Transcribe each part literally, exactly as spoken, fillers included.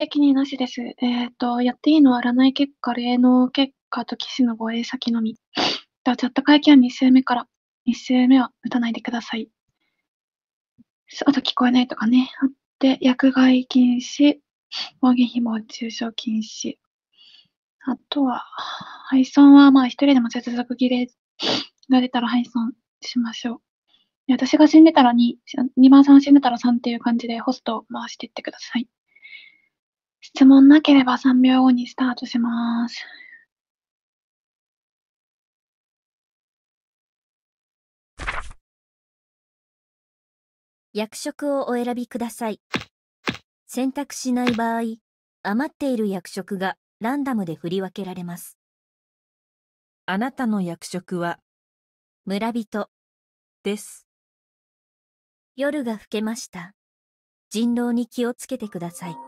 的になしです。えっと、やっていいのは占い結果、霊能結果と騎士の護衛先のみ。ではチャット会見に週目から、に週目は打たないでください。あと聞こえないとかね。あって、薬害禁止、暴言誹謗中傷禁止。あとは、配送はまあ一人でも接続切れが出たら配送しましょう。で私が死んでたらに、にばんさん死んでたらさんっていう感じでホストを回していってください。質問なければさんびょうごにスタートします。 役職をお選びください。選択しない場合、余っている役職がランダムで振り分けられます。 あなたの役職は村人です。 夜が更けました。人狼に気をつけてください。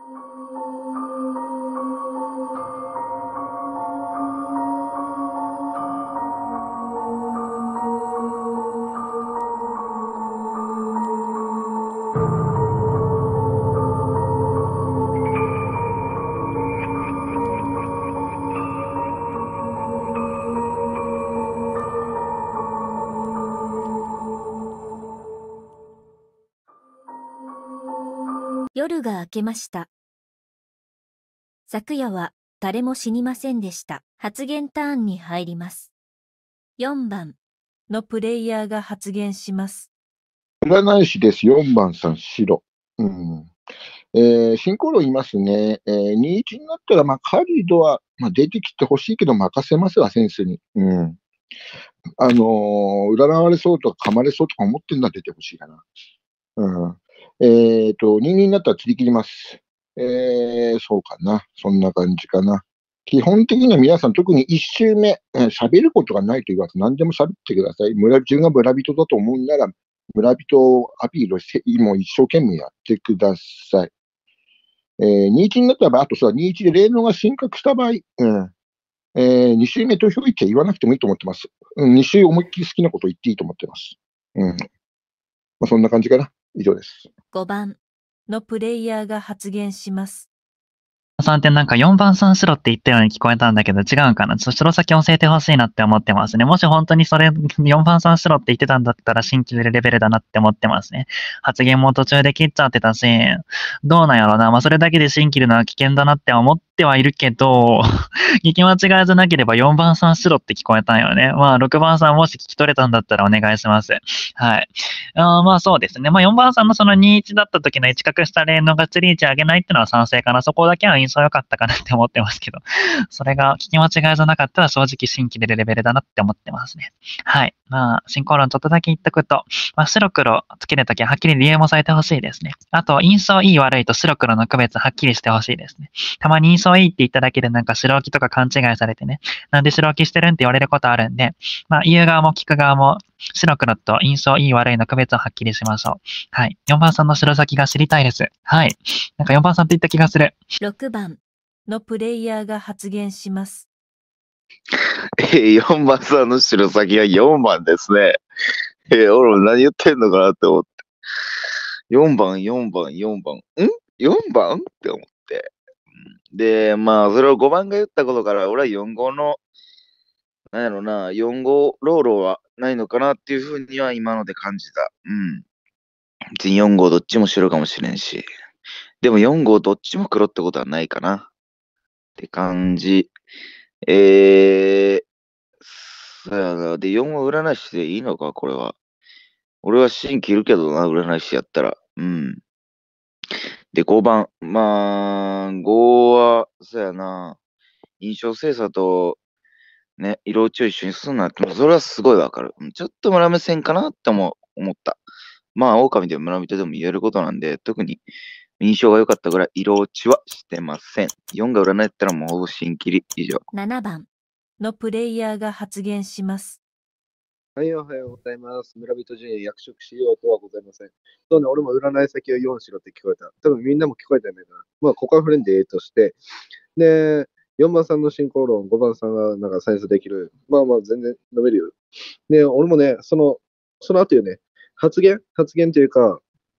夜が明けました。昨夜は誰も死にませんでした。発言ターンに入ります。よんばんのプレイヤーが発言します。 占い師です。よんばんさん、白。うんえー、進行論いますね。えー、にいちになったら、まあ、カリドは、まあ、出てきてほしいけど、任せますわ、センスに。うん。あのー、占われそうとか噛まれそうとか思ってんのは出てほしいかな。うん。えっと、ににになったら釣り切ります。えー、そうかな。そんな感じかな。基本的には皆さん、特にいち周目、喋ることがないと言わず、何でも喋ってください。村自分が村人だと思うなら、村人アピールして、もう一生懸命やってください。えー、にいちになった場合、あとさ、にいちで霊能が進格した場合、うんえー、に周目投票位置は言わなくてもいいと思ってます。うん、に周思いっきり好きなこと言っていいと思ってます。うん。まあ、そんな感じかな。以上です。 ごばんのプレイヤーが発言します。 さんってなんかよんばんさん白って言ったように聞こえたんだけど違うんかな。ちょっと白先教えてほしいなって思ってますね。もし本当にそれよんばんさん白って言ってたんだったら新規レベルだなって思ってますね。発言も途中で切っちゃってたし、どうなんやろな。まあそれだけで新切るのは危険だなって思ってはいるけど、聞き間違いじゃなければよんばんさん白って聞こえたんよね。まあろくばんさんもし聞き取れたんだったらお願いします。はい。あまあそうですね。まあよんばんさんのそのにいちだった時のいち角下霊能が釣り位置上げないっていうのは賛成かな。そこだけは印象良かったかなって思ってますけど。それが聞き間違いじゃなかったら正直新規出るレベルだなって思ってますね。はい。まあ、進行論ちょっとだけ言っとくと、まあ白黒つけるときははっきり理由もされてほしいですね。あと、印象いい悪いと白黒の区別はっきりしてほしいですね。たまに印象いいって言っただけでなんか白置きとか勘違いされてね。なんで白置きしてるんって言われることあるんで、まあ言う側も聞く側も白黒と印象いい悪いの区別をはっきりしましょう。はい。よんばんさんの白先が知りたいです。はい。なんかよんばんさんって言った気がする。 ろくばんのプレイヤーが発言します。 えー、よんばんさんの白先はよんばんですね。えー、俺も何言ってんのかなって思って。よんばん、よんばん、よんばん。ん ?よん 番って思って。で、まあ、それをごばんが言ったことから、俺はよん号の、なんやろな、よん号ローローはないのかなっていうふうには今ので感じた。うん。別によん号どっちも白かもしれんし。でもよん号どっちも黒ってことはないかな。って感じ。えー、そうやな。で、よんは占い師でいいのか、これは。俺は芯切るけどな、占い師やったら。うん。で、ごばん。まあ、ごは、そうやな。印象精査と、ね、色落ちを一緒にすんなって、それはすごいわかる。ちょっと村目線かなっても思った。まあ、狼でも村人でも言えることなんで、特に印象が良かったぐらい色落ちはしてません。よんが占いやったらもうほぼ芯切り以上。 ななばんのプレイヤーが発言します。 はい、おはようございます。村人陣営役職しようとはございません。そうね、俺も占い先はよんしろって聞こえた。多分みんなも聞こえたんだよな。まあ、ここはフレンでええとして。で、よんばんさんの進行論、ごばんさんがなんかサイズできる。まあまあ、全然飲めるよ。で、俺もね、その、その後よね、発言発言というか、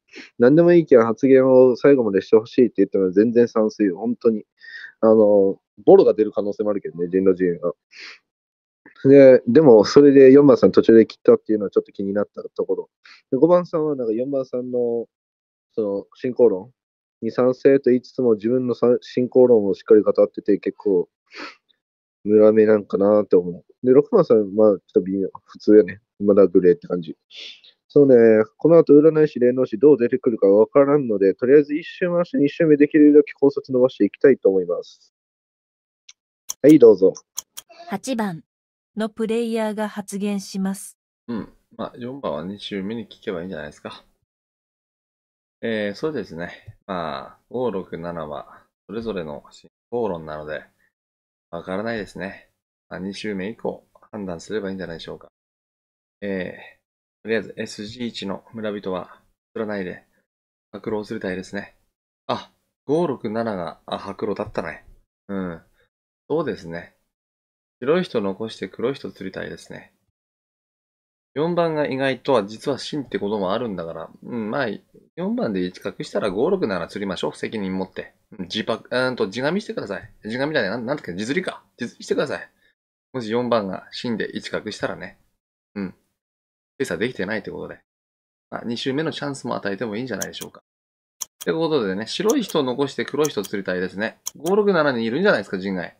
何でもいいけん発言を最後までしてほしいって言っても全然賛成よ。本当に。あの、ボロが出る可能性もあるけどね、人狼陣営が。で、でも、それでよんばんさん途中で切ったっていうのはちょっと気になったところ。でごばんさんはなんかよんばんさんの、その、進行論に賛成と言いつつも自分のさ進行論をしっかり語ってて結構、村目なんかなって思う。で、ろくばんさんはまあ、ちょっと微妙、普通やね。まだグレーって感じ。そうね、この後占い師、霊能師どう出てくるかわからんので、とりあえず一周回して二周目できるだけ考察伸ばしていきたいと思います。はい、どうぞ。 はちばんのプレイヤーが発言します。 うん。まあ、よんばんはに周目に聞けばいいんじゃないですか。えー、そうですね。まあ、ご、ろく、ななは、それぞれの進行論なので、わからないですね。まあ、に周目以降、判断すればいいんじゃないでしょうか。えー、とりあえず エスジーいち の村人は、占いで、白狼するたいですね。あ、ご、ろく、ななが、あ、白狼だったね。うん。そうですね。白い人残して黒い人釣りたいですね。よんばんが意外とは実は真ってこともあるんだから、うん、まあ、よんばんで一角したらご、ろくなら釣りましょう。責任持って。自白、うんと、自紙してください。自紙じゃない、なんなんだっけ、自釣りか。自釣りしてください。もしよんばんが真で一角したらね。うん。精査できてないってことで。まあ、に周目のチャンスも与えてもいいんじゃないでしょうか。ってことでね、白い人を残して黒い人を釣りたいですね。ご、ろく、ななにいるんじゃないですか、陣外。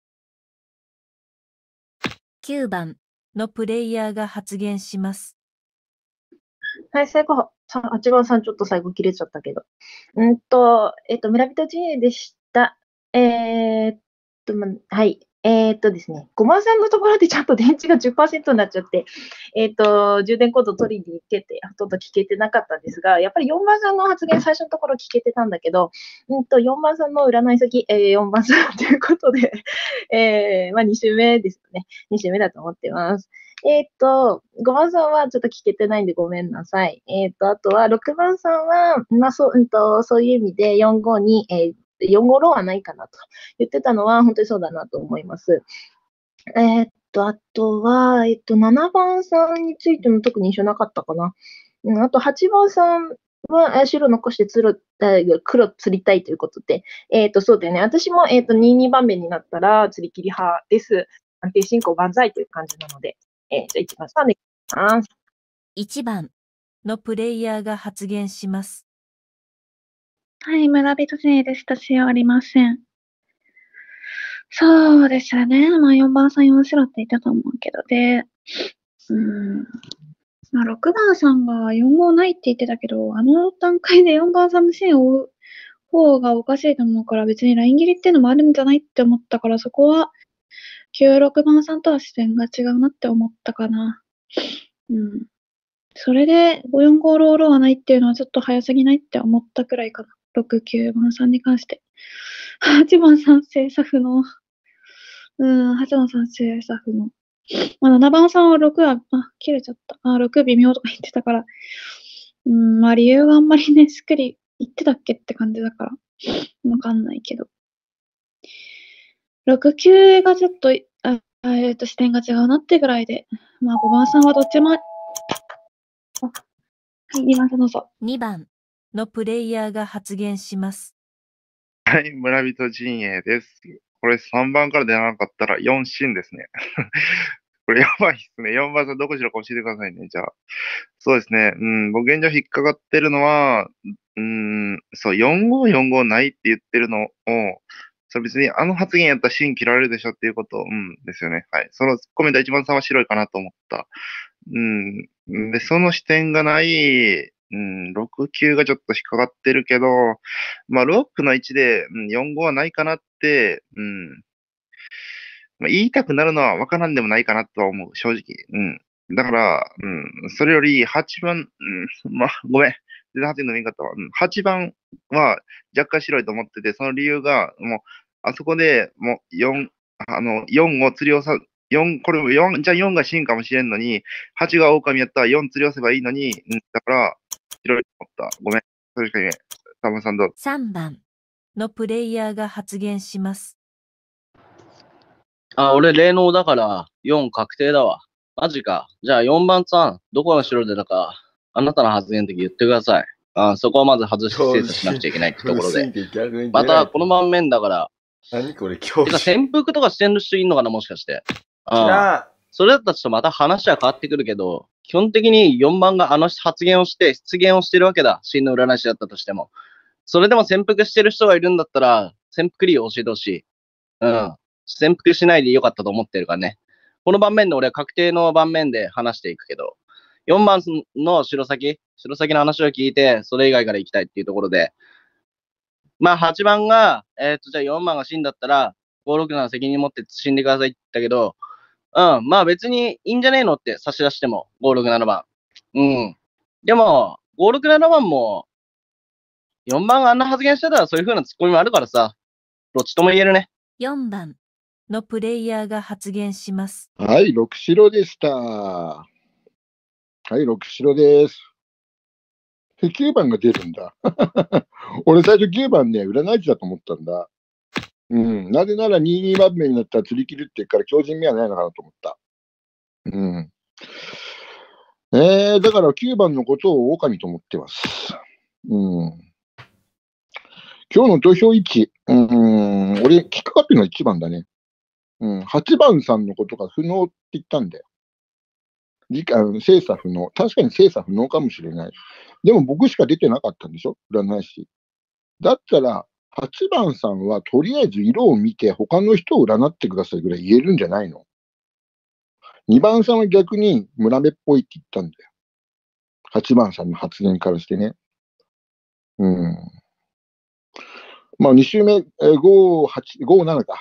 きゅうばんのプレイヤーが発言します。 はい、最後、さはちばんさんちょっと最後切れちゃったけど。うんと、えっと、村人陣営でした。えーっと、ま、はい。えーっとですね、ごばんさんのところでちゃんと電池が じゅっパーセント になっちゃって、えーっと、充電コード取りに行ってて、ほとんど聞けてなかったんですが、やっぱりよんばんさんの発言最初のところ聞けてたんだけど、うんと、よんばんさんの占い先、えー、よんばんさんということで、えー、まあ、に周目ですね。に周目だと思ってます。えーっと、ごばんさんはちょっと聞けてないんでごめんなさい。えーっと、あとはろくばんさんは、まあ、そう、うんと、そういう意味でよんごに、えー、よんごローはないかなと言ってたのは本当にそうだなと思います。えーっと、あとは、えーっと、ななばんさんについても特に印象なかったかな。うん、あとはちばんさんは、えー白残してつる、えー黒釣りたいということで、えーっと、そうだよね。私も、えーっと、に、にばんめになったら釣り切り派です。安定進行万歳という感じなので。えー、じゃあいちばんさんでいきます。 いちばんのプレイヤーが発言します。 はい、村人陣営でしたしありません。そうですね。まあよんばんさんよん白って言ったと思うけど、で、うーん。まあろくばんさんがよんごないって言ってたけど、あの段階でよんばんさんの線を追う方がおかしいと思うから、別にライン切りっていうのもあるんじゃないって思ったから、そこはきゅうろくばんさんとは視点が違うなって思ったかな。うん。それでごよんごローローはないっていうのはちょっと早すぎないって思ったくらいかな。ろく、きゅうばんさんに関して。はちばんさん精査不能。うん、はちばんさん精査不能。まあ、ななばんさんはろくは、あ、切れちゃった。あ、ろく微妙とか言ってたから。うん、まあ理由があんまりね、しっくり言ってたっけって感じだから。わかんないけど。ろく、きゅうがちょっと、あえっと、視点が違うなってぐらいで。まあごばんさんはどっちも、あ、はい、今どうぞ。 にばんのプレイヤーが発言します。 はい、村人陣営です。これさんばんから出なかったらよん進ですね。これやばいっすね。よんばんさんどこしろか教えてくださいね。じゃあ。そうですね。うん、僕現状引っかかってるのは、うん、そう、よんごよんごないって言ってるのを、それ別にあの発言やったら芯切られるでしょっていうこと、うんですよね。はい。そのコメント一番さんは白いかなと思った。うん。で、その視点がない、うん、ろく、きゅうがちょっと引っかかってるけど、まあ、ろくのいちで、うん、よんごはないかなって、うん。まあ、言いたくなるのは分からんでもないかなとは思う、正直。うん。だから、うん、それよりはちばん、うん、まあ、ごめん。全然はちの見方は、うん、はちばんは若干白いと思ってて、その理由が、もう、あそこでもうよん、あの、よんを釣りをさ、よん、これもよん、じゃあよんが真かもしれんのに、はちが狼やったらよん釣り寄せばいいのに、うん、だから、白いと思った。ごめん。それしか言えん。サムさんどうぞ。 さんばんのプレイヤーが発言します。 あ、俺、霊能だからよん確定だわ。マジか。じゃあよんばんさん、どこの城でだか、あなたの発言的言ってください。 あそこをまず外して精査しなくちゃいけないってところで。また、この盤面だから、 何これ、教てか潜伏とかしてる人いんのかな、もしかして。ああ。それだったらちょっとまた話は変わってくるけど、基本的によんばんがあの発言をして、出現をしてるわけだ。真の占い師だったとしても。それでも潜伏してる人がいるんだったら、潜伏理由を教えてほしい。うん。潜伏しないでよかったと思ってるからね。この盤面で俺は確定の盤面で話していくけど、よんばんの白先、白先の話を聞いて、それ以外から行きたいっていうところで、まあはちばんが、えっと、じゃあよんばんが死んだったら、ごろくなな責任持って死んでくださいって言ったけど、うん、まあ別にいいんじゃねえのって差し出しても、ごろくななばん。うん。でも、ごろくななばんも、よんばんがあんな発言してたらそういう風なツッコミもあるからさ、どっちとも言えるね。 よんばんのプレイヤーが発言します。 はい、ろく白でした。はい、ろく白です。で、きゅうばんが出るんだ。俺最初きゅうばんね、占い師だと思ったんだ。うん。なぜならにじゅうにばんめになったら釣り切るって言うから、強靭味はないのかなと思った。うん。えー、だからきゅうばんのことを狼と思ってます。うん。今日の投票位置、うん、俺、引っかかってるのはいちばんだね。うん。はちばんさんのことが不能って言ったんだよ。理解、精査不能。確かに精査不能かもしれない。でも僕しか出てなかったんでしょ、占い師。だったら、はちばんさんはとりあえず色を見て他の人を占ってくださいぐらい言えるんじゃないの？ に 番さんは逆に村部っぽいって言ったんだよ。はちばんさんの発言からしてね。うん。まあに周目、えー、ご、はち、ご、ななか。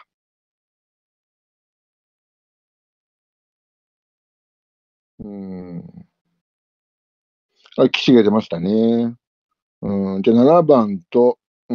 うん。あ、騎士が出ましたね。うん。じゃあななばんと、うん、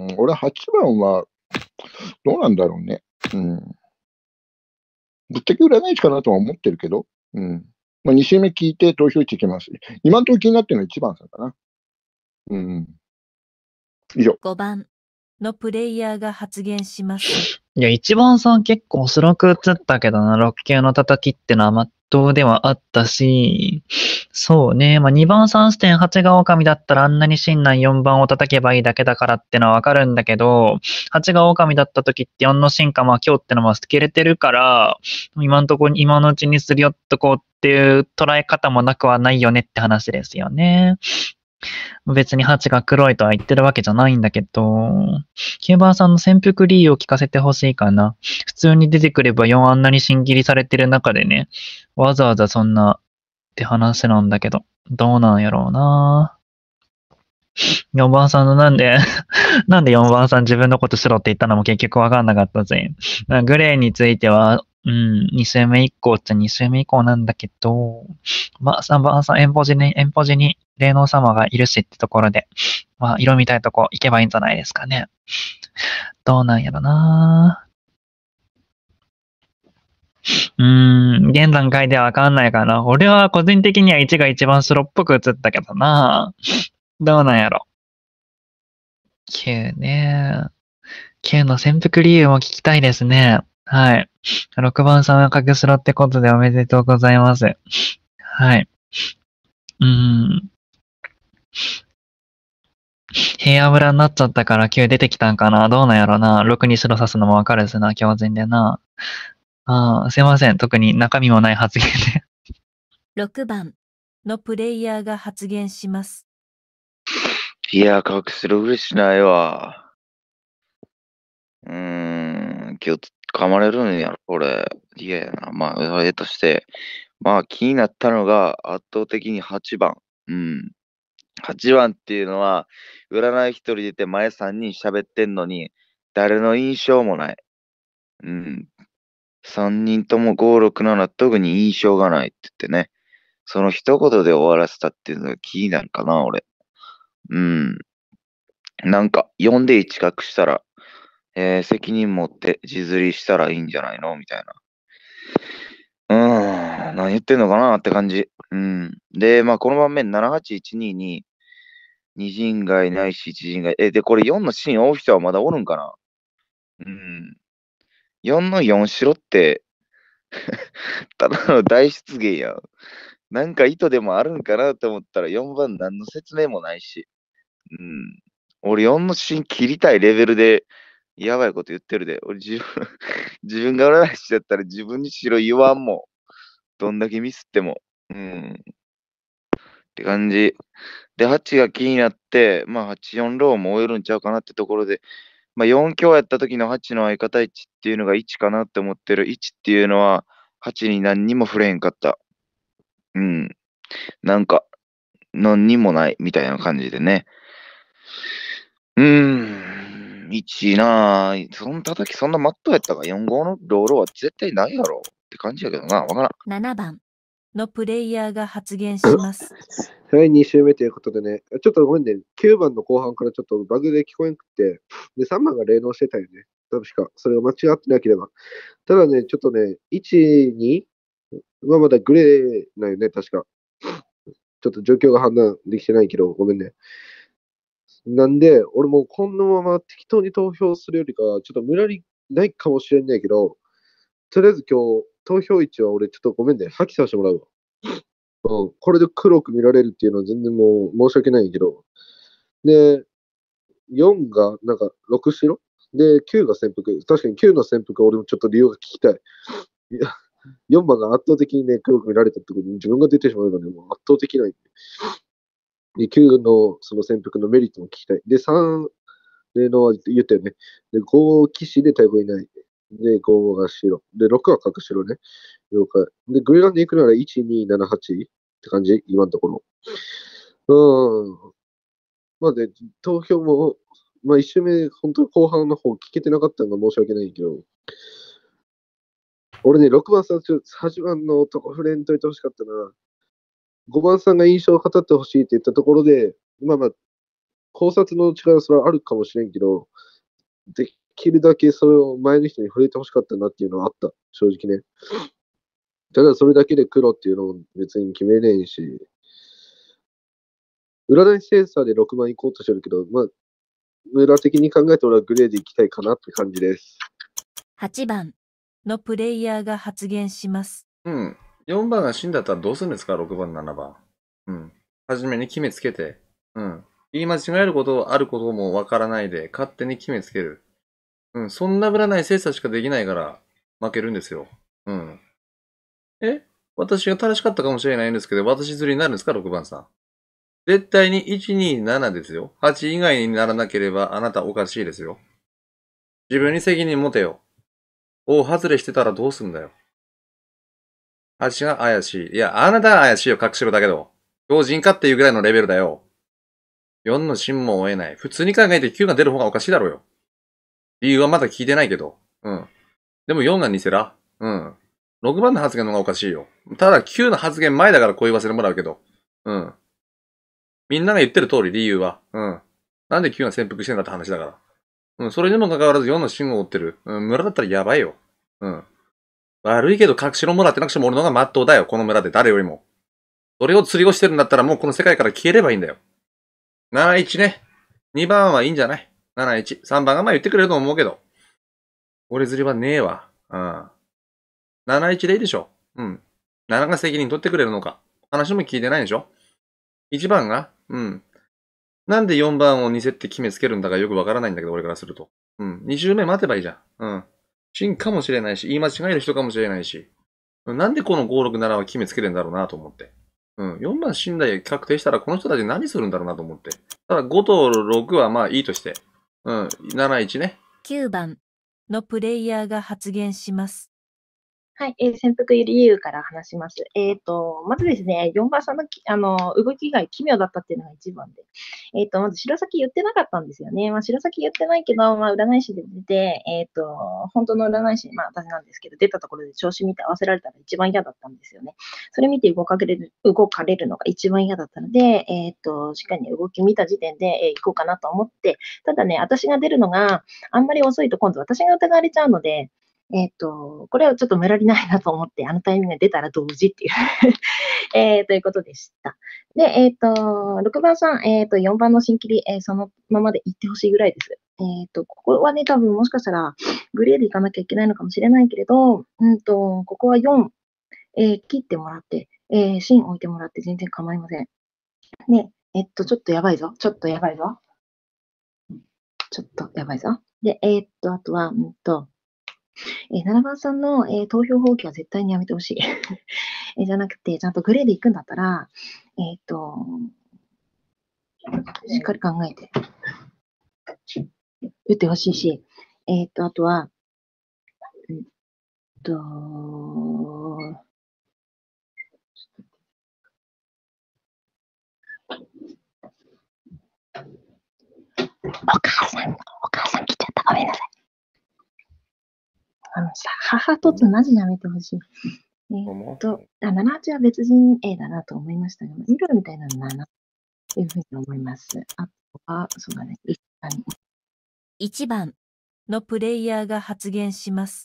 俺はちばんは、どうなんだろうね。うん。ぶっちゃけ占い師かなとは思ってるけど、うん。まあ、に周目聞いて投票位置いきます。今のところ気になってるのはいちばんさんかな。うん。以上。 ごばんのプレイヤーが発言します。 いや、いちばんさん結構スロく映ったけどな、ろっ級の叩きってのはまっとうではあったし、そうね、まあ、にばんさん視点はちが狼だったらあんなに真難よんばんを叩けばいいだけだからってのはわかるんだけど、はちが狼だった時ってよんの進化まあ今日ってのは捨てれてるから、今のところ今のうちにすり寄っとこうっていう捉え方もなくはないよねって話ですよね。別にはちが黒いとは言ってるわけじゃないんだけど、きゅうばんさんの潜伏理由を聞かせてほしいかな。普通に出てくればよんあんなに芯切りされてる中でね、わざわざそんなって話なんだけど、どうなんやろうな。よんばんさんのなんで、なんでよんばんさん自分のことしろって言ったのも結局わかんなかったぜ。グレーについては、うん、に周目以降っちゃに周目以降なんだけど、まあさんばんさんエンポジに、エンポジに霊能様がいるしってところで、まあ色見たいとこ行けばいいんじゃないですかね。どうなんやろな。うーん、現段階ではわかんないかな。俺は個人的にはいちが一番白っぽく映ったけどな。どうなんやろ。きゅうね。きゅうの潜伏理由も聞きたいですね。はい。ろくばんさんは角白ってことでおめでとうございます。はい。うーん。平野村になっちゃったからきゅう出てきたんかな。どうなんやろな。ろくに白指すのもわかるしな、強靭でな。ああ、すいません。特に中身もない発言で。 ろくばんのプレイヤーが発言します。 いや、角白嬉しないわ。うーん、今日噛まれるんやろ、これ。いややな。まあ、えとして。まあ、気になったのが圧倒的にはちばん。うん。はちばんっていうのは、占い一人出て前さんにん喋ってんのに、誰の印象もない。うん。さんにんともご、ろく、なな特に印象がないって言ってね。その一言で終わらせたっていうのが気になるかな、俺。うん。なんか、よんでいち隠したら、えー、責任持って自釣りしたらいいんじゃないのみたいな。うーん、何言ってんのかなって感じ。うん。で、まあ、この盤面ななはちいちにに、に陣外ないしいち陣外。え、で、これよんのシーン追う人はまだおるんかな？うん。よんのよん白って、ただの大出現やん。なんか意図でもあるんかなと思ったらよんばん何の説明もないし。 うん。俺よんの芯切りたいレベルで、やばいこと言ってるで。俺自分、自分が占い師だったら自分に白言わんもん。どんだけミスっても。うん。って感じ。で、はちが気になって、まあ、はちよんローも終えるんちゃうかなってところで、まあ、よん強やった時のはちの相方いちっていうのがいちかなって思ってる。いちっていうのは、はちに何にも触れへんかった。うん。なんか、何にもないみたいな感じでね。うーん。いちなぁ。その叩きそんなマットやったか ?よんご のロールは絶対ないやろって感じやけどな。わからん。 ななばんのプレイヤーが発言します。 はい、に周目ということでね、ちょっとごめんね、きゅうばんの後半からちょっとバグで聞こえんくて、で、さんばんが霊能してたよね。確か、それが間違ってなければ。ただね、ちょっとね、いち、にはまだグレーなんよね、確か。ちょっと状況が判断できてないけど、ごめんね。なんで、俺もこのまま適当に投票するよりか、ちょっと無理やりないかもしれないけど、とりあえず今日、投票位置は俺ちょっとごめんね、破棄させてもらうわ。うん、これで黒く見られるっていうのは全然もう申し訳ないけど。で、よんがなんかろく白で、きゅうが潜伏。確かにきゅうの潜伏は俺もちょっと理由が聞きたい。いや、よんばんが圧倒的にね、黒く見られたってことに自分が出てしまうので、もう圧倒的ない。で、きゅうのその潜伏のメリットも聞きたい。で、さん、例のは言ったよね。で、ご、騎士で対抗いない。で、ごが白。で、ろくは角白ね。了解。で、グリランで行くならいち、に、なな、はちって感じ今のところ。うん。まあね、投票も、まあ一周目、本当に後半の方聞けてなかったのが申し訳ないけど、俺ね、ろくばんさん、はちばんの男触れんといてほしかったな。ごばんさんが印象を語ってほしいって言ったところで、まあまあ、考察の力はそれはあるかもしれんけど、できるだけそれを前の人に触れてほしかったなっていうのはあった、正直ね。ただそれだけで黒っていうのを別に決めれんし、占いセンサーでろくばん行こうとしてるけど、まあ、村的に考えて俺はグレーで行きたいかなって感じです。 はちばんのプレイヤーが発言します。 うん。よんばんが死んだったらどうするんですか ?ろく 番、ななばん。うん。はじめに決めつけて。うん。言い間違えることあることもわからないで、勝手に決めつける。うん。そんな占い精査しかできないから、負けるんですよ。うん。え私が正しかったかもしれないんですけど、私釣りになるんですか ?ろく 番さん。絶対にいち、に、ななですよ。はち以外にならなければあなたおかしいですよ。自分に責任持てよ。大外れしてたらどうすんだよ。はちが怪しい。いや、あなたが怪しいよ、隠しろだけど。強人かっていうぐらいのレベルだよ。よんの芯も追えない。普通に考えてきゅうが出る方がおかしいだろうよ。理由はまだ聞いてないけど。うん。でもよんが偽ら。うん。ろくばんの発言の方がおかしいよ。ただきゅうの発言前だからこう言わせてもらうけど。うん。みんなが言ってる通り理由は。うん。なんできゅうが潜伏してんだって話だから。うん。それにもかかわらずよんの芯を追ってる。うん。村だったらやばいよ。うん。悪いけど隠しろもらってなくしても俺の方が真っ当だよ。この村で誰よりも。それを釣りをしてるんだったらもうこの世界から消えればいいんだよ。なないちね。にばんはいいんじゃない ?なないち。さんばんがまあ言ってくれると思うけど。俺釣りはねえわ。うん。なないちでいいでしょ。うん。ななが責任取ってくれるのか。話も聞いてないでしょ。いちばんがうん。なんでよんばんをにせって決めつけるんだかよくわからないんだけど、俺からすると。うん。に周目待てばいいじゃん。うん。真かもしれないし、言い間違える人かもしれないし。なんでこのご、ろく、ななは決めつけてんだろうなと思って。うん。よんばん信頼確定したらこの人たち何するんだろうなと思って。ただごとろくはまあいいとして。うん。なないちね。 きゅうばんのプレイヤーが発言します。 はい、えー、潜伏理由から話します。えっ、と、まずですね、よんばんさんのきあの動きが奇妙だったっていうのが一番で。えっ、と、まず白先言ってなかったんですよね。まあ、白先言ってないけど、まあ、占い師で出て、えっ、と、本当の占い師、まあ、私なんですけど、出たところで調子見て合わせられたら一番嫌だったんですよね。それ見て動かれる、動かれるのが一番嫌だったので、えっ、と、しっかり動き見た時点で、えー、行こうかなと思って、ただね、私が出るのがあんまり遅いと今度私が疑われちゃうので、えっ、と、これはちょっと無理ないなと思って、あのタイミングで出たら同時っていうえー、ということでした。で、えっ、と、ろくばんさん、えっ、と、よんばんの新切り、えー、そのままで行ってほしいぐらいです。えっ、と、ここはね、多分もしかしたら、グレーで行かなきゃいけないのかもしれないけれど、うんと、ここはよん、えー、切ってもらって、えー、芯置いてもらって全然構いません。で、 えっと、ちょっとやばいぞ。ちょっとやばいぞ。ちょっとやばいぞ。で、えーっと、あとは、うんと、えーななばんさんの、えー投票放棄は絶対にやめてほしい。えーじゃなくて、ちゃんとグレーで行くんだったら、えーっと、しっかり考えて、打ってほしいし、えーっと、あとは、うんと、お母さん、お母さん来ちゃった。ごめんなさい。あのさ、母とつマジやめてほしい。えーっと、あ、ななはちは別人 A だなと思いましたが、ミルみたいなのだなというふうに思います。あとは、そうだね、一番いちばんのプレイヤーが発言します。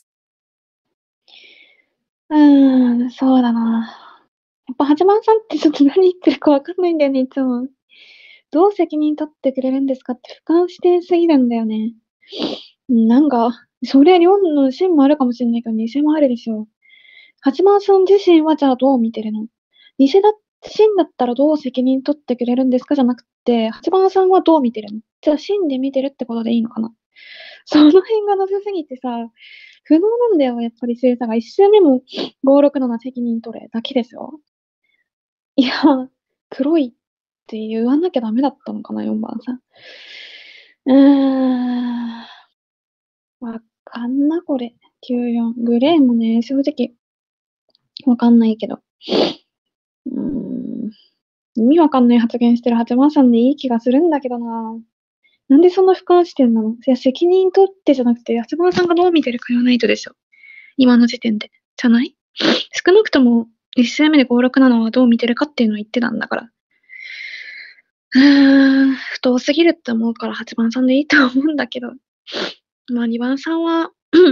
うーん、そうだな。やっぱ、はちばんさんってちょっと何言ってるかわかんないんだよね、いつも。どう責任取ってくれるんですかって俯瞰してすぎるんだよね。うんなんか、そりゃ両の芯もあるかもしれないけど、偽もあるでしょ。はちばんさん自身はじゃあどう見てるの？偽だ、真だったらどう責任取ってくれるんですかじゃなくて、はちばんさんはどう見てるの？じゃあ真で見てるってことでいいのかな？その辺がなさすぎてさ、不能なんだよ、やっぱり精査が。一周目もご、ろく、なな責任取れだけですよ。いや、黒いって言わなきゃダメだったのかな、よんばんさん。うーん。わかんな、これ。きゅうよん。グレーもね、正直、わかんないけど。うーん。意味わかんない発言してるはちばんさんでいい気がするんだけどな。なんでそんな俯瞰視点なの？いや、責任取ってじゃなくて、はちばんさんがどう見てるか言わないとでしょ。今の時点で。じゃない？少なくとも、いち周目でご、ろく、ななはどう見てるかっていうのを言ってたんだから。うーん、不当すぎるって思うからはちばんさんでいいと思うんだけど。まあにばんさんは、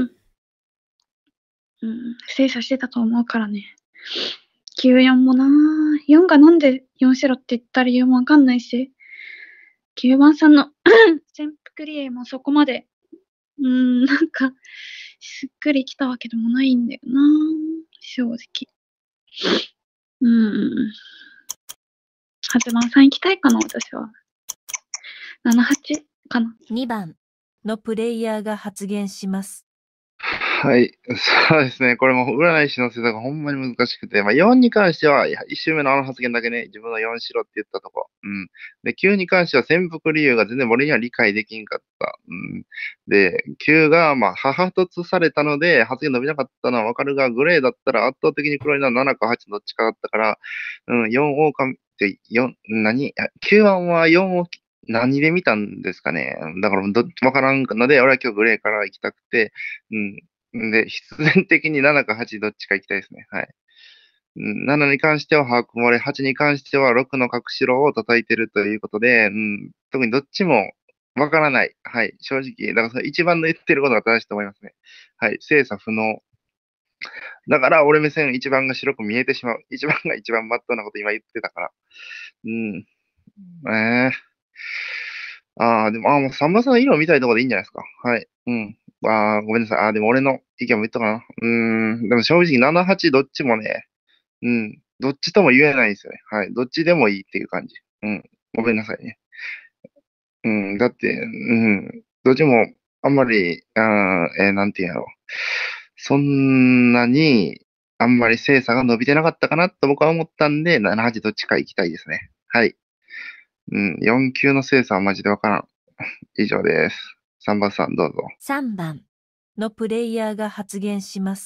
うん、精査してたと思うからね。きゅうよんもなぁ。よんがなんでよんしろって言った理由もわかんないし。きゅうばんさんの潜伏リエもそこまで、うーん、なんか、しっくりきたわけでもないんだよな正直。うーん。はちばんさん行きたいかな、私は。なな、はちかな。 にばんのプレイヤーが発言します。 はい。そうですね。これも占い師の精査がほんまに難しくて、まあ、よんに関しては、いや一周目のあの発言だけね、自分のよんしろって言ったとこ。うん。で、きゅうに関しては潜伏理由が全然俺には理解できんかった。うん。で、きゅうが、まあ、母突されたので、発言伸びなかったのはわかるが、グレーだったら圧倒的に黒いのはななかはちどっちかだったから、うん、よんをかって、よん、何 ?きゅう 番はよんを何で見たんですかね。だからど、わからんので、俺は今日グレーから行きたくて、うん。で、必然的にななかはちどっちか行きたいですね。はい。うんななに関しては把握漏れ、はちに関してはろくの隠しろを叩いてるということで、うん、特にどっちもわからない。はい。正直。だからその一番の言ってることが正しいと思いますね。はい。精査不能。だから俺目線一番が白く見えてしまう。一番が一番まっとうなこと今言ってたから。うん。ええああ、でも、ああ、もうさんばんさんの色見たいところでいいんじゃないですか。はい。うん。ああ、ごめんなさい。ああ、でも俺の意見も言ったかな。うーん。でも正直なな、はちどっちもね、うん。どっちとも言えないんですよね。はい。どっちでもいいっていう感じ。うん。ごめんなさいね。うん。だって、うん。どっちもあんまり、あーえーなんていうんやろ。そんなに、あんまり精査が伸びてなかったかなと僕は思ったんで、なな、はちどっちか行きたいですね。はい。うん。よん級の精査はマジでわからん。以上です。さんばんさんどうぞ。 さんばんのプレイヤーが発言します。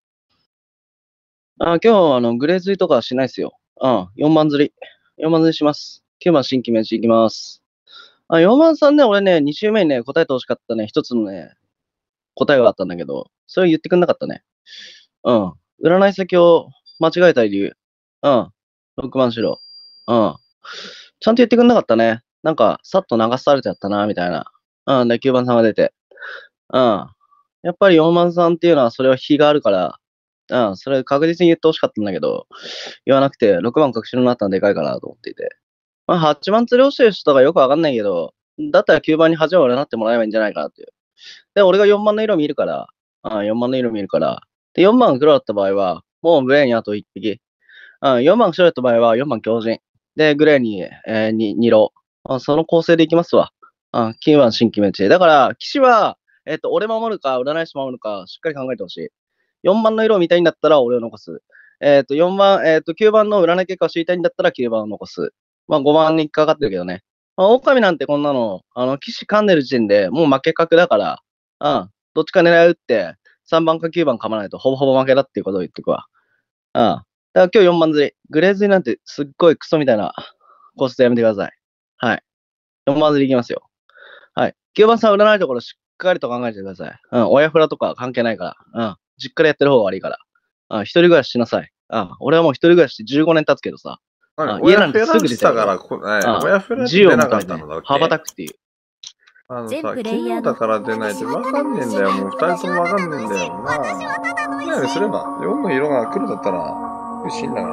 あ今日、あの、グレー釣りとかはしないですよ。うん、よんばん釣り。よんばん釣りします。きゅうばん新規名詞いきます。あ、よんばんさんね、俺ね、に週目にね、答えてほしかったね、一つのね、答えがあったんだけど、それを言ってくんなかったね。うん。占い先を間違えた理由。うん。ろくばんしろ。うん。ちゃんと言ってくんなかったね。なんか、さっと流されてやったな、みたいな。うん。で、きゅうばんさんが出て。うん。やっぱりよんばんさんっていうのは、それは非があるから、うん。それ確実に言ってほしかったんだけど、言わなくて、ろくばん隠しになったのでかいかなと思っていて。まあ、はちばん釣りをしてる人がよくわかんないけど、だったらきゅうばんにはちばん占ってもらえばいいんじゃないかなっていう。で、俺がよんばんの色見るから、ああよんばんの色見るから、で、よんばん黒だった場合は、もうグレーにあといっぴき。うん、よんばん白だった場合はよんばん強靭。 で、グレーに、えー、に、にろ。あその構成でいきますわ。あきゅうばん新決め地。だから、騎士は、えっ、と、俺守るか、占い師守るか、しっかり考えてほしい。よんばんの色を見たいんだったら、俺を残す。えっ、と、よんばん、えっ、と、きゅうばんの占い結果を知りたいんだったら、きゅうばんを残す。まあ、ごばんにかかってるけどね。まあ、狼なんてこんなの、あの、騎士噛んでる時点でもう負け確だから、うん、どっちか狙い撃って、さんばんかきゅうばん噛まないと、ほぼほぼ負けだっていうことを言ってくわ。うん。だから今日よんばん釣り。グレー釣りなんてすっごいクソみたいなコースでやめてください。はい。よんばん釣りいきますよ。はい。きゅうばんさん占いところしっかりと考えてください。うん。親フラとか関係ないから。うん。実家でやってる方が悪いから。うん。一人暮らししなさい。うん。俺はもう一人暮らししてじゅうごねん経つけどさ。 あれ、 うん。家なんて親フラすぐ出てるしたから、こえうん。 親フラって自由を出なか求めてね、 ったのだっ羽ばけたくっていう。 あのさ、 全プレ昨日イヤーのだから出ないとわかんねえんだよ。もう二人ともわかんねえんだよな。好きなようにすれば。よんの色が黒だったら、よしいいんだから。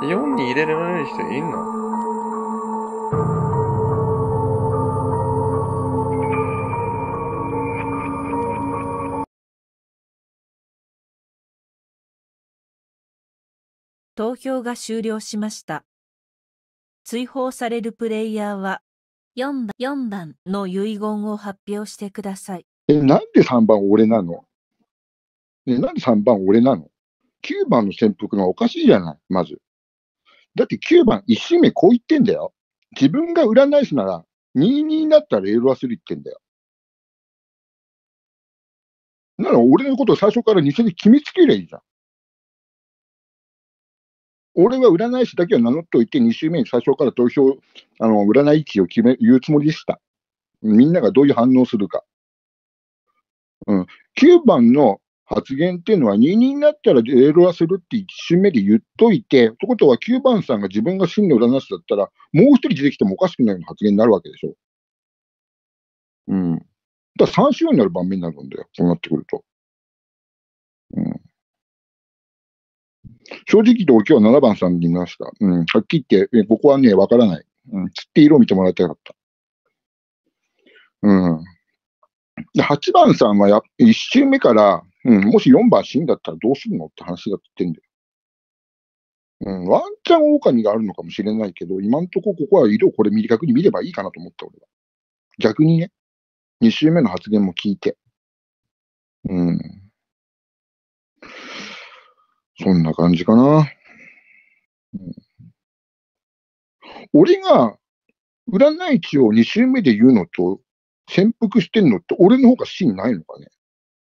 よんに入れられる人いんの？ 投票が終了しました。追放されるプレイヤーはよんばん、よんばんの遺言を発表してください。 え、なんでさんばん俺なの？ね、なんでさんばん俺なの？ きゅう 番の潜伏がおかしいじゃない、まず。だってきゅうばんいち周目こう言ってんだよ。自分が占い師なら、にじゅうにになったらエロワスル言ってんだよ。なら俺のことを最初から偽で決めつけりゃいいじゃん。俺は占い師だけを名乗っておいて、に週目に最初から投票、あの、占い位置を決め、言うつもりでした。みんながどういう反応するか。うん。きゅうばんの発言っていうのは、にじゅうにになったらエロワするっていち周目で言っといて、ってことはきゅうばんさんが自分が真の占い師だったら、もう一人出てきてもおかしくないような発言になるわけでしょ。うん。だからさん週になる場面になるんだよ。そうなってくると。うん。正直言って今日はななばんさんに見ました。うん。はっきり言って、えここはね、わからない。うん。つって色を見てもらいたかった。うん。で、はちばんさんはやいち周目から、うん、もしよんばん死んだったらどうするのって話だって言ってんだよ。うん、ワンチャン狼があるのかもしれないけど、今んとこここは色をこれ短くに見ればいいかなと思った、俺は。逆にね、に週目の発言も聞いて。うん。そんな感じかな。うん、俺が、占い値をに週目で言うのと、潜伏してんのって俺の方が真ないのかね。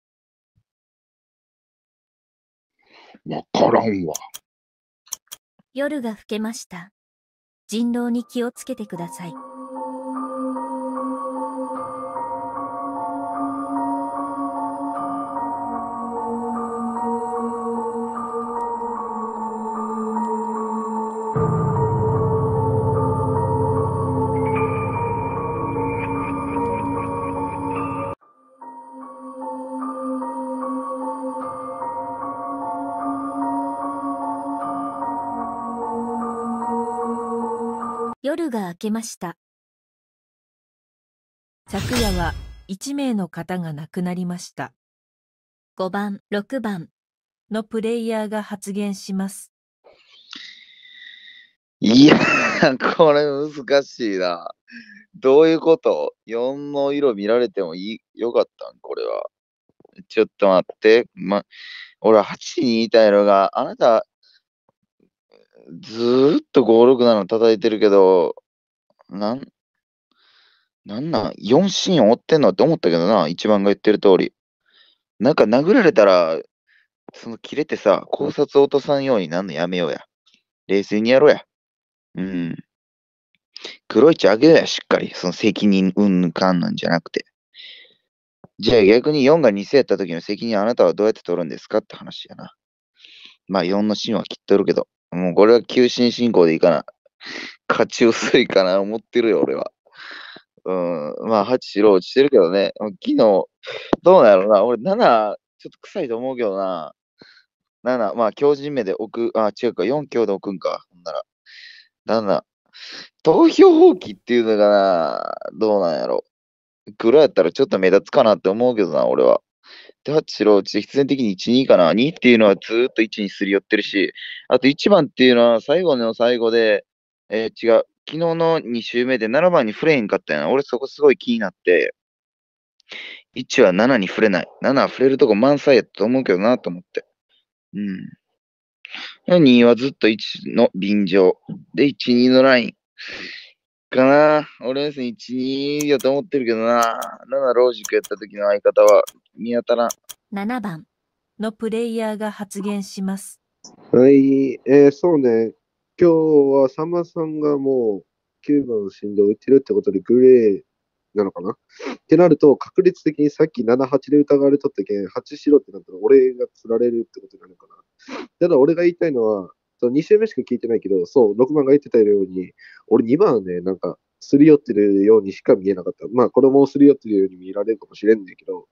わからんわ。 夜が更けました。人狼に気をつけてください。夜が明けました。 昨夜はいち名の方が亡くなりました。 ごばん、ろくばんのプレイヤーが発言します。 いや、これ難しいな。どういうこと？ よん の色見られてもいい、よかったんこれは。ちょっと待って。ま、俺ははちに言いたいのが、あなた、ずーっとごろくなな叩いてるけど、なん、なんなん ?よん シーン追ってんのって思ったけどな、一番が言ってる通り。なんか殴られたら、その切れてさ、考察落とさんようになんのやめようや。冷静にやろうや。うん。黒い血あげようや、しっかり。その責任うんぬかんなんじゃなくて。じゃあ逆によんがに世やった時の責任あなたはどうやって取るんですかって話やな。まあよんの芯は切っとるけど、もうこれは急進進行でいいかな。勝ち薄いかな、思ってるよ、俺は。うん、まあはち白落ちてるけどね。昨日、どうなんやろな。俺なな、ちょっと臭いと思うけどな。なな、まあ強靭目で置く、あ、違うか、よん強で置くんか。ほんなら。なな、投票放棄っていうのがな、どうなんやろ。黒やったらちょっと目立つかなって思うけどな、俺は。 手八郎、必然的にいち、にかな。にっていうのはずーっといちにすり寄ってるし、あといちばんっていうのは最後の最後で、えー違う。昨日のに周目でななばんに触れへんかったやな。俺そこすごい気になって、いちはななに触れない。ななは触れるとこ満載やったと思うけどなと思って。うん。にはずっといちの便乗。で、いち、にのライン。かな。俺ですね、いち、にやと思ってるけどな。ななロージックやった時の相方は見当たらん。 ななばんのプレイヤーが発言します。 はい、えー、そうね。今日はさんばんさんがもうきゅうばんの振動を打ってるってことでグレーなのかなってなると、確率的にさっきなな、はちで疑われとったけん、はちしろってなったら俺が釣られるってことになるのかな。ただ俺が言いたいのは、そのに週目しか聞いてないけど、そう、ろくばんが言ってたように、俺にばんはね、なんか、すり寄ってるようにしか見えなかった。まあ、これもすり寄ってるように見られるかもしれんねんけど、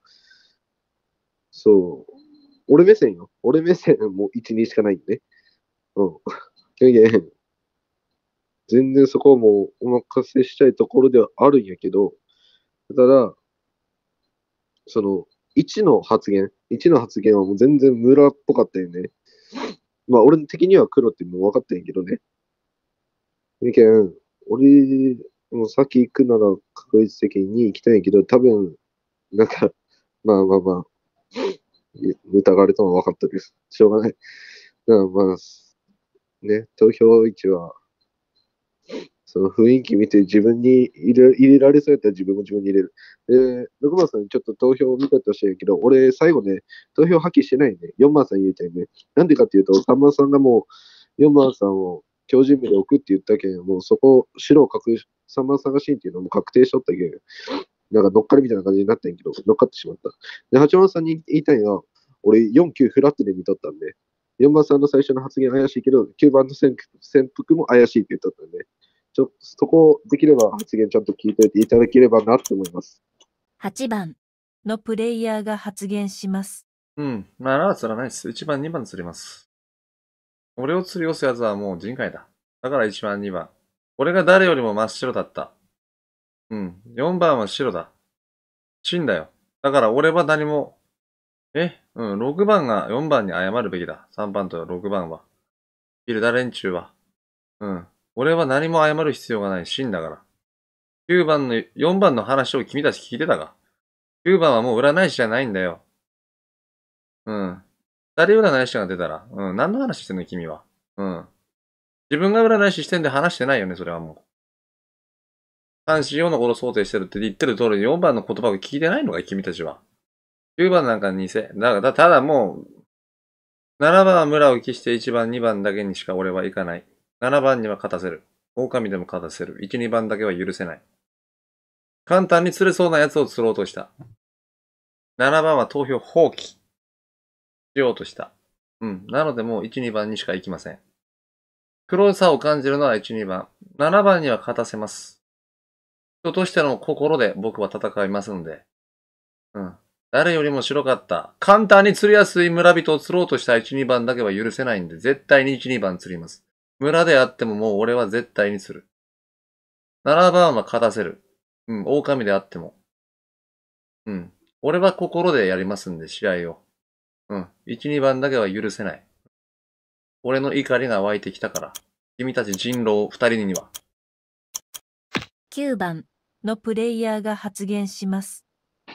そう。俺目線よ。俺目線もいち、にしかないんでね。うん。けんけん全然そこはもうお任せしたいところではあるんやけど、ただ、その、いちの発言、いちの発言はもう全然村っぽかったよね。まあ、俺的には黒ってもう分かったんやけどね。やけん、俺、もう先行くなら確率的に行きたいんやけど、多分、なんか、まあまあまあ、疑われたのは分かったです。しょうがない。だからまあ、ね、投票位置は、その雰囲気見て自分に入れ入れられそうやったら自分も自分に入れる。で、ろくばんさんにちょっと投票を見たとしてるけど、俺最後ね、投票破棄してないね。よんばんさん入れたいね。なんでかっていうと、さんばんさんがもうよんばんさんを強靭名で置くって言ったけん、もうそこ、白を確、さんばんさんが真っていうのも確定しとったけん、なんか乗っかりみたいな感じになったんやけど、乗っかってしまった。で、はちばんさんに言いたいのは、俺よん、きゅうフラットで見とったんで、よんばんさんの最初の発言怪しいけど、きゅうばんの潜潜伏も怪しいって言っとったんで、ちょそこできれば発言ちゃんと聞いておいていただければなと思います。 はちばんのプレイヤーが発言します。 うん。ななは釣らないです。いちばん、にばん釣ります。俺を釣り寄すやつはもう人海だ。だからいちばん、にばん。俺が誰よりも真っ白だった。うん。よんばんは白だ。死んだよ。だから俺は何も、えうん、ろくばんがよんばんに謝るべきだ。さんばんとろくばんは。ビルダ連中は。うん。俺は何も謝る必要がない。死んだから。きゅうばんの、よんばんの話を君たち聞いてたか ?きゅう 番はもう占い師じゃないんだよ。うん。誰占い師が出たら、うん。何の話してんの君は。うん。自分が占い師してんで話してないよね、それはもう。さん、よん、よんのこと想定してるって言ってる通りよんばんの言葉を聞いてないのかい、君たちは。きゅうばんなんか偽。だから、ただもう、ななばんは村を期していちばん、にばんだけにしか俺は行かない。ななばんには勝たせる。狼でも勝たせる。いち、にばんだけは許せない。簡単に釣れそうなやつを釣ろうとした。ななばんは投票放棄しようとした。うん。なのでもういち、にばんにしか行きません。黒さを感じるのはいち、にばん。ななばんには勝たせます。人としての心で僕は戦いますんで。うん。誰よりも白かった。簡単に釣りやすい村人を釣ろうとしたいち、にばんだけは許せないんで、絶対にいち、にばん釣ります。村であってももう俺は絶対に釣る。ななばんは勝たせる。うん、狼であっても。うん。俺は心でやりますんで、試合を。うん。いち、にばんだけは許せない。俺の怒りが湧いてきたから。君たち人狼二人には。 きゅうばんのプレイヤーが発言します。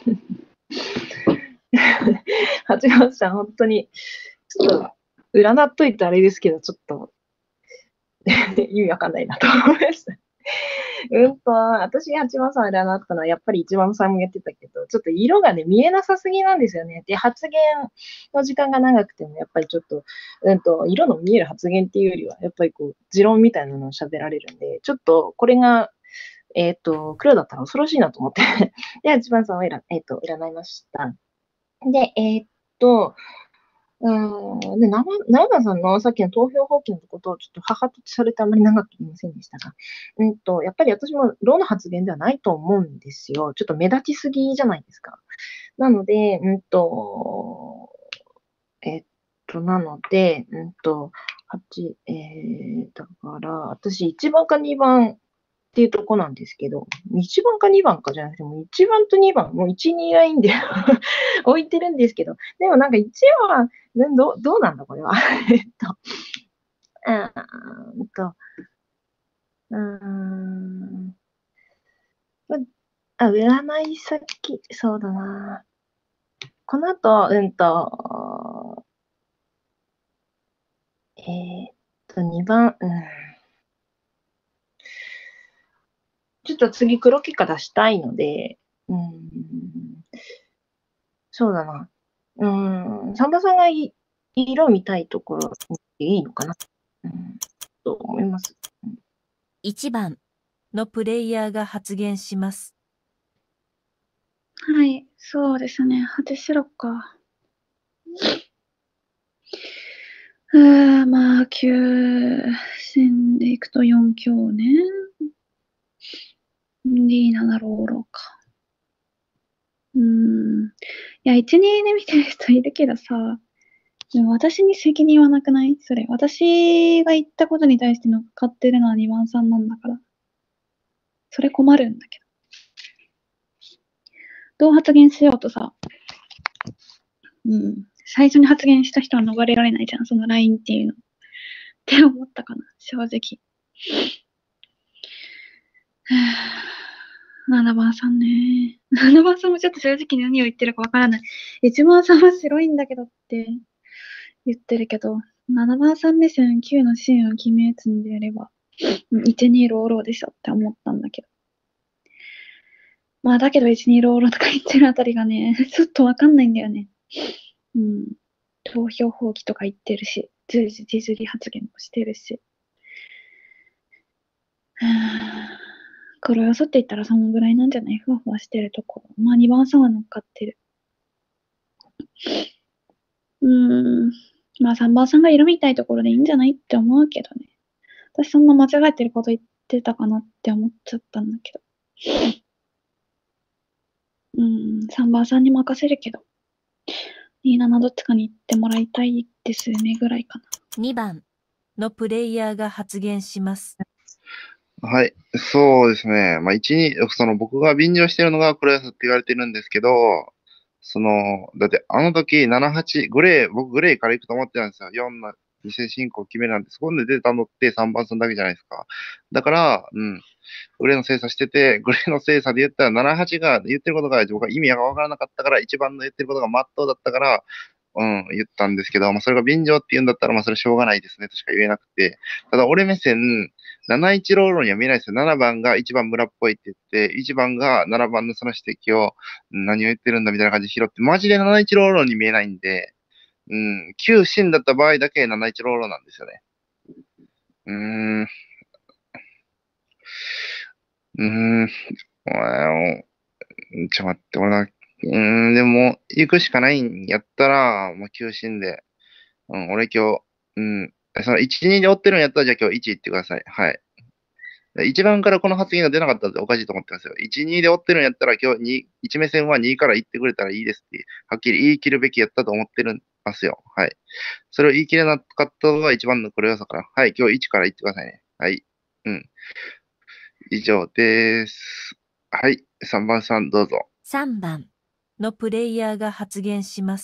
はちばんさん、本当に、ちょっと、占っといてあれですけど、ちょっと、意味わかんないなと思いました。うんと、私がはちばんさん占ったのは、やっぱりいちばんさんもやってたけど、ちょっと色がね、見えなさすぎなんですよね。で、発言の時間が長くても、やっぱりちょっと、うんと、色の見える発言っていうよりは、やっぱりこう、持論みたいなのを喋られるんで、ちょっと、これが、えっ、と、黒だったら恐ろしいなと思って、で、はちばんさんを選、えっ、と、占いました。で、えっ、と、うーん、で、ななばんさんのさっきの投票放棄のことをちょっと母とされてあまり長く言いませんでしたが、うんと、やっぱり私もローの発言ではないと思うんですよ。ちょっと目立ちすぎじゃないですか。なので、うんと、えっと、なので、うんと、はち、えー、だから、私いちばんかにばんっていうとこなんですけど、いちばんかにばんかじゃなくて、もういちばんとにばん、もういち、にラインで置いてるんですけど、でもなんかいちばん、どどうなんだこれは。えっと、うーんと、うーん、あ、占い先、そうだな。この後、うんと、えー、っと、にばん、うん。ちょっと次黒結果出したいので、うーん、そうだな。うーん、サンバさんがい色を見たいところでいいのかな、うん、と思います。 いちばんのプレイヤーが発言します。 はい、そうですね。初白か。うーん、まあ、きゅう戦でいくとよん強ね。に、なな、ローローか。うーん。いや、いち、にで見てる人いるけどさ、でも私に責任はなくない？それ。私が言ったことに対して乗っかってるのはにばんさんなんだから。それ困るんだけど。どう発言しようとさ、うん。最初に発言した人は逃れられないじゃん、そのラインっていうの。って思ったかな、正直。ななばんさんね。ななばんさんもちょっと正直何を言ってるかわからない。いちばんさんは白いんだけどって言ってるけど、ななばんさん目線きゅうのシーンを決め打つんであれば、いち、にローローでしょって思ったんだけど。まあだけどいち、にローローとか言ってるあたりがね、ちょっとわかんないんだよね。うん。投票放棄とか言ってるし、随時自撮り発言もしてるし。黒よそって言ったらそのぐらいなんじゃない？ふわふわしてるところ。まあにばんさんは乗っかってる。うーん。まあさんばんさんが色みたいところでいいんじゃないって思うけどね。私そんな間違えてること言ってたかなって思っちゃったんだけど。うーん、さんばんさんに任せるけど。に、ななどっちかに言ってもらいたいですねぐらいかな。 にばんのプレイヤーが発言します。 はい。そうですね。まあ、いち、に、その僕が便乗してるのが黒安って言われてるんですけど、その、だってあの時なな、はち、グレー、僕グレーから行くと思ってたんですよ。よんの偽進行決めなんで、そこで出たのってさんばんさんだけじゃないですか。だから、うん。グレーの精査してて、グレーの精査で言ったらなな、はちが言ってることが僕は意味がわからなかったから、いちばんの言ってることが真っ当だったから、うん、言ったんですけど、まあ、それが便乗って言うんだったら、まあ、それしょうがないですね、としか言えなくて。ただ、俺目線、なな、いちローローには見えないですよ。ななばんがいちばん村っぽいって言って、いちばんがななばんのその指摘を、何を言ってるんだみたいな感じで拾って、マジでなな、いちローローに見えないんで、うん、きゅう進だった場合だけなな、いちローローなんですよね。うーん。うーん。ちょ、待って、俺な、うーん、でも、行くしかないんやったら、もう休診で。うん、俺今日、うん、そのいち、にで追ってるんやったら、じゃあ今日いち行ってください。はい。いちばんからこの発言が出なかったらおかしいと思ってますよ。いち、にで追ってるんやったら、今日に、いち目線はにから行ってくれたらいいですって、はっきり言い切るべきやったと思ってるんますよ。はい。それを言い切れなかったのが一番の黒要素から。はい、今日いちから行ってくださいね。はい。うん。以上です。はい、さんばんさんどうぞ。 さんばんのプレイヤーが発言します。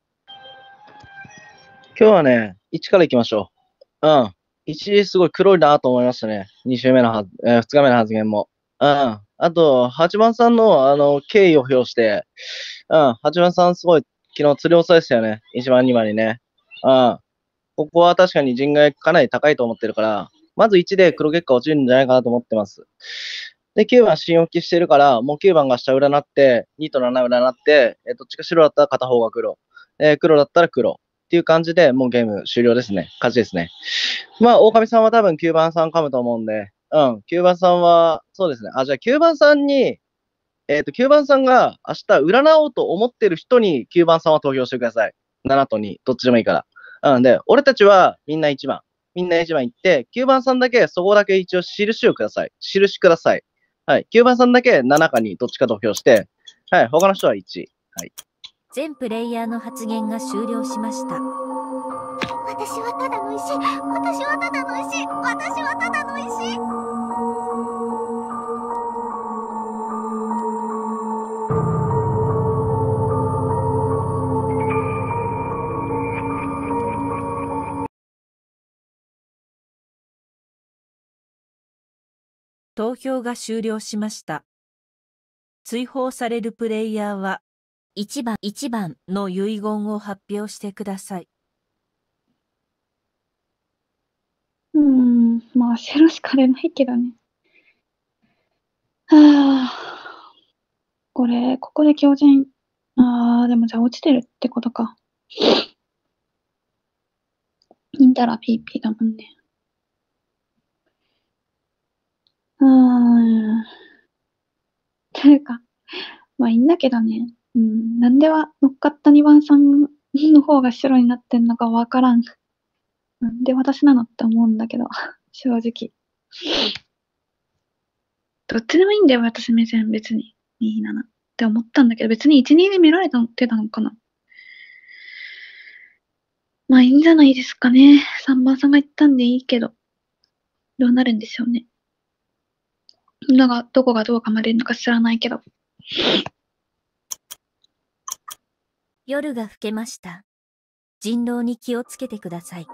今日はね、いちから行きましょう。うん。いちすごい黒いなと思いましたね。に週目のは、えー、ふつかめの発言も。うん。あと、はちばんさんの、あの、敬意を表して、うん。はちばんさんすごい、昨日釣り押さえてたよね。いちばん、にばんにね。うん。ここは確かに人外かなり高いと思ってるから、まずいちで黒結果落ちるんじゃないかなと思ってます。で、きゅうばん新置きしてるから、もうきゅうばんが下占って、にとなな占って、えー、どっちか白だったら片方が黒。えー、黒だったら黒。っていう感じで、もうゲーム終了ですね。勝ちですね。まあ、狼さんは多分きゅうばんさん噛むと思うんで、うん、きゅうばんさんは、そうですね。あ、じゃあきゅうばんさんに、えっと、きゅうばんさんが明日占おうと思ってる人にきゅうばんさんは投票してください。ななとに、どっちでもいいから。うんで、俺たちはみんないちばん。みんないちばん行って、きゅうばんさんだけそこだけ一応印をください。印ください。はい。きゅうばんさんだけななかにどっちか投票して、はい。他の人はいち。はい。 全プレイヤーの発言が終了しました。 私はただの石。私はただの石。私はただの石。 投票が終了しました。追放されるプレイヤーはいちばん、いちばんの遺言を発表してください。 うーん、まあ、白しか出ないけどね。はあ。これ、ここで強靭。ああ、でもじゃあ落ちてるってことか。インタラ ピーピー だもんね。うーん。というか、まあいいんだけどね。うん、なんでは乗っかったにばんさんの方が白になってんのかわからん。なんで私なのって思うんだけど、正直。どっちでもいいんだよ、私目線別に。に、ななって思ったんだけど、別にいち、にで見られてたのかな。まあいいんじゃないですかね。さんばんさんが言ったんでいいけど、どうなるんでしょうね。だが、どこがどう噛まれるのか知らないけど。 夜が更けました。人狼に気をつけてください。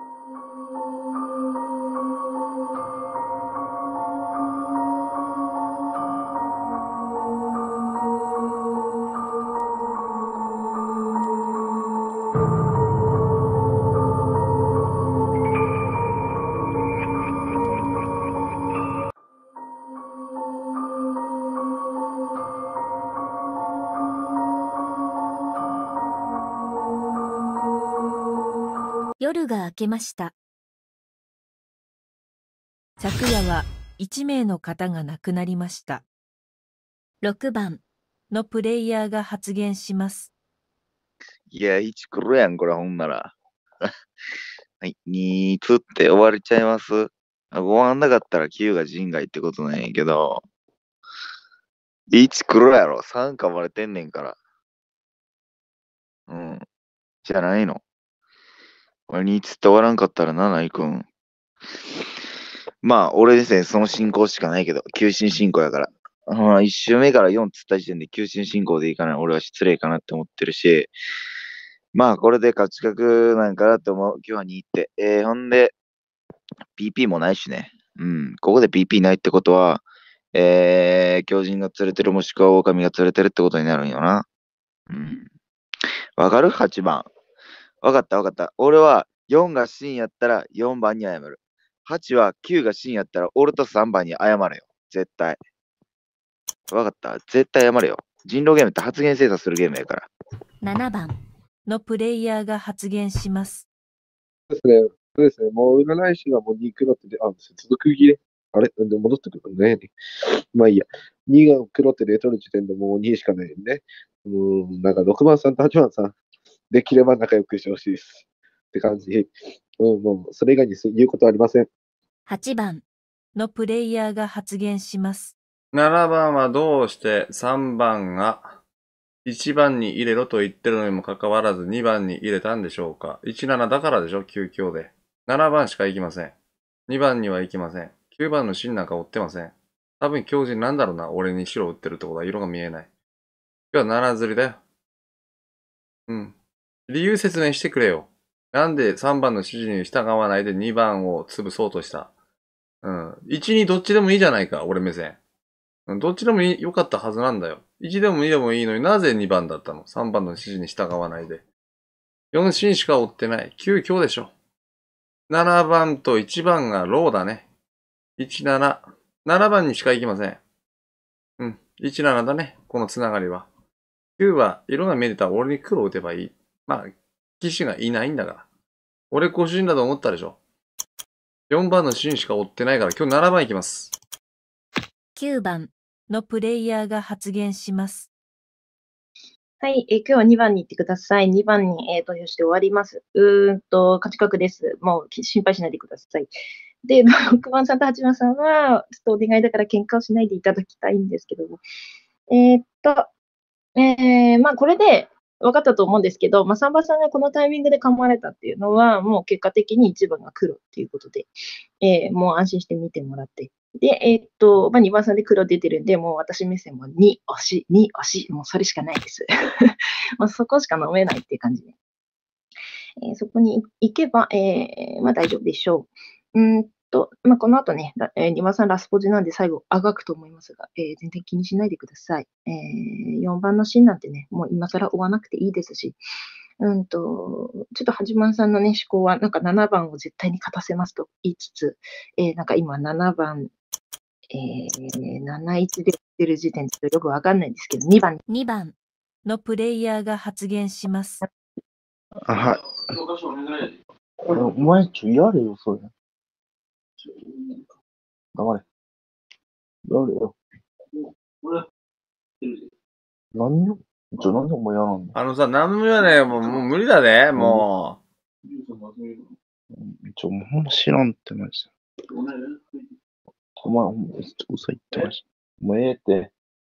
夜が明けました。 昨夜はいち名の方が亡くなりました。 ろくばんのプレイヤーが発言します。 いや、いち来るやん、これほんなら。はい、につって終われちゃいます。終わんなかったらきゅうが人外ってことなんやけど、いち来るやろ。さん噛まれてんねんから。うん。じゃないの。俺につって終わらんかったらなな行くん。まあ、俺ですね、その進行しかないけど、急進進行やから。まあ、いち周目からよんつった時点で急進進行でいかない。俺は失礼かなって思ってるし、まあ、これで勝ち確なんかなって思う。今日はに行って。えー、ほんで、ピーピー もないしね。うん。ここで ピーピー ないってことは、えー、狂人が連れてるもしくは狼が連れてるってことになるんよな。うん。わかる ?はち 番。わかったわかった。俺はよんが真やったらよんばんに謝る。はちはきゅうが真やったら俺とさんばんに謝れよ。絶対。わかった。絶対謝れよ。人狼ゲームって発言精査するゲームやから。 ななばんのプレイヤーが発言します。 そうですね。そうですね。もう占い師がもうに黒ってで、あ、続く切れ。あれで戻ってくるね。まあいいや。にが黒って出とる時点でもうにしかないんで。うん、なんかろくばんさんとはちばんさん、できれば仲良くしてほしいです。って感じ。うん、もうそれ以外に言うことはありません。 はちばんのプレイヤーが発言します。 ななばんはどうしてさんばんがいちばんに入れろと言ってるのにもかかわらずにばんに入れたんでしょうか。いちななだからでしょ、きゅう強で。ななばんしか行きません。にばんには行きません。きゅうばんの芯なんか追ってません。多分強靭なんだろうな。俺に白打ってるってことは色が見えない。今日はなな釣りだよ。うん。理由説明してくれよ。なんでさんばんの指示に従わないでにばんを潰そうとした。うん。いち、にどっちでもいいじゃないか、俺目線。どっちでもいい、良かったはずなんだよ。いちでもにでもいいのになぜにばんだったの ?さん 番の指示に従わないで。よん進しか追ってない。きゅう強でしょ。ななばんといちばんがローだね。いちなな。ななばんにしか行きません。うん。いちななだね。このつながりは。きゅうは色が見えてたら俺に黒打てばいい。まあ、騎士がいないんだから。俺個人だと思ったでしょ。よんばんの進しか追ってないから今日ななばん行きます。 きゅうばんのプレイヤーが発言します。 はい、えー今日はにばんに行ってください。にばんに、えー投票して終わります。うーんと、勝ち確です。もうき心配しないでください。で、ろくばんさんとはちばんさんは、ちょっとお願いだから喧嘩をしないでいただきたいんですけども。えーっと、えーまあこれで分かったと思うんですけど、まあさんばんさんがこのタイミングで噛まれたっていうのは、もう結果的にいちばんが黒っていうことで、えーもう安心して見てもらって。で、えーっと、まあにばんさんで黒出てるんで、もう私目線もに押し、に押し、もうそれしかないです。まあそこしか飲めないっていう感じで。えーそこに行けば、えーまあ大丈夫でしょう。うんと、まあ、この後ね、らえー、にばんさんラスポジなんで最後あがくと思いますが、えー全然気にしないでください。えーよんばんのシーンなんてね、もう今更追わなくていいですし、うんと、ちょっとはちばんさんのね、思考は、なんかななばんを絶対に勝たせますと言いつつ、えーなんか今ななばん、えー、なないちで言ってる時点でちょっとよくわかんないんですけど、にばん。 にばんのプレイヤーが発言します。 あ、はい。お前、ちょ、やれよ、それ。黙れ。やれよ。何よちょ、なんでお前やらんのあのさ、なんも言わないよ。もう、もう無理だね、もちょ、もうほんま知らんってマジで。お前、ほんま、うそ言ってました。もうええって。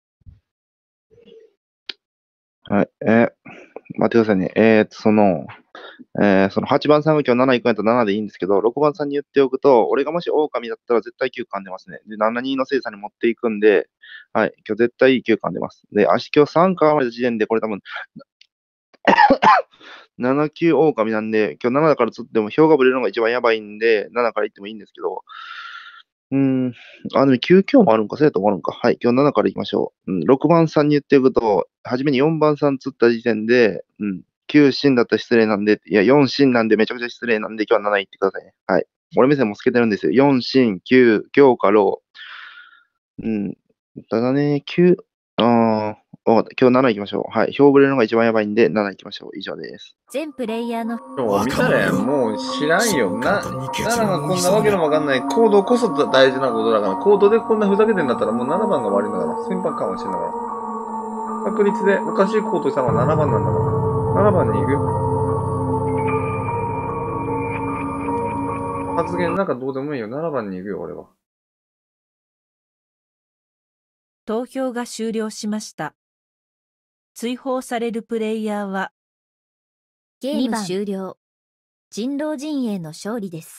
はい、えー、待ってくださいね。えーと、その、えー、そのはちばんさんが今日なな行くんやったらななでいいんですけど、ろくばんさんに言っておくと、俺がもし狼だったら絶対きゅう噛んでますね。で、ななにの精査に持っていくんで、はい、今日絶対きゅう噛んでます。で、明日今日さん噛まれた時点で、これ多分、なな、きゅう狼なんで、今日ななだから釣っても票がぶれるのが一番やばいんで、ななから行ってもいいんですけど、うーん、あ、でもきゅう強もあるんか、そうやと思わるんか。はい、今日ななから行きましょう。うん、ろくばんさんに言っておくと、初めによんばんさん釣った時点で、うん、きゅう死んだったら失礼なんで、いや、よん死んなんでめちゃくちゃ失礼なんで、今日はなな行ってくださいね。はい。俺目線もつけてるんですよ。よん死、きゅう、強化、ロー。うん、ただね、きゅう、あー、わかった。今日なな行きましょう。はい。票ぶれるのが一番やばいんで、なな行きましょう。以上です。 全プレイヤーのう、見たれ、もう知らんよ。な、なながこんなわけのわかんないコードこそ大事なことだから、コードでこんなふざけてんだったらもうななばんが悪いんだから、先輩かもしれないから。確率でおかしいコードしたのはななばんなんだから。ななばんに行く。発言なんかどうでもいいよ。ななばんに行くよ、俺は。 投票が終了しました。追放されるプレイヤーは、 ゲーム終了。人狼陣営の勝利です。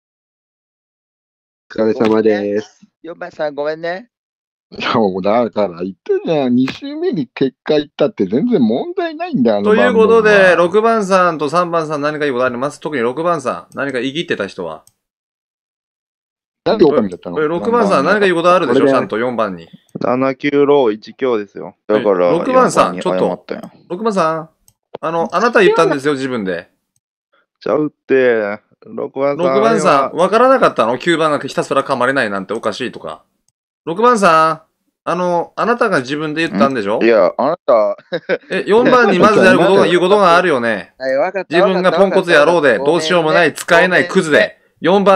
お疲れ様です。 よんばんさんごめんね。 いや、もうだから言ってんじゃん。に週目に結果言ったって全然問題ないんだよ、あのということ番組はで、ろくばんさんとさんばんさん何かいいことあります？特にろくばんさん。何か言い切ってた人は。 なんで狼だったの？ ろくばんさん何か言うことあるでしょ、 これでちゃんとよんばんに。 なな、きゅう、ロー、いち強ですよ。だから、 ろくばんさん、ちょっとよんばんに謝ったよ。 ろくばんさん、あの、あなた言ったんですよ、自分で。 ちゃうって、ろくばんさん。 ろくばんさん、わからなかったの？ きゅう 番がひたすら噛まれないなんておかしいとか。ろくばんさん、あの、あなたが自分で言ったんでしょ？ いや、あなた。 え、よんばんにまずやることが、言うことがあるよね。 はい、わかった。 自分がポンコツ野郎で、どうしようもない、使えないクズで、よんばん